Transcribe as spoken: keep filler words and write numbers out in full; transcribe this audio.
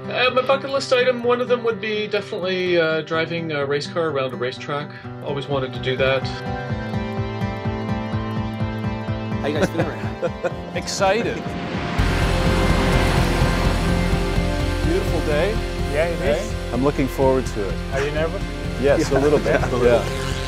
Uh, my bucket list item, one of them would be definitely uh, driving a race car around a racetrack. Always wanted to do that. How you guys feeling right now? Excited. Beautiful day. Yeah, it is. I'm looking forward to it. Are you nervous? Yes, a little bit. Yeah, a little Yeah.